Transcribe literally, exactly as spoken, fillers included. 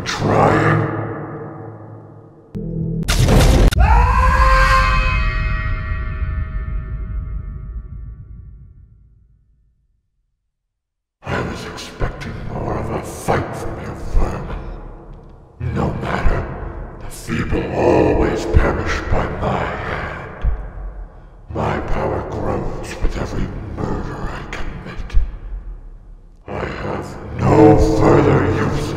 trying? I was expecting more of a fight from your vermin. No matter, the feeble always perish by my hand. My power grows with every murder I commit. I have no further use